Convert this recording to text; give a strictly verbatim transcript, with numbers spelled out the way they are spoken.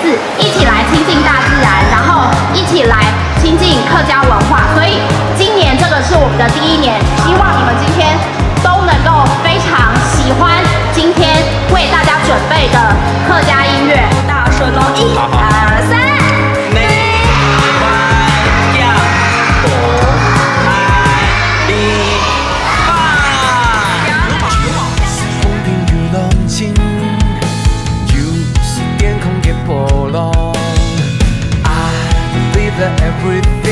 字，一起来亲近大自然，然后一起来亲近客家文化。所以今年这个是我们的第一年，希望你们今天都能够非常喜欢今天为大家准备的客家音乐。大声哦，一、二、三。 Everything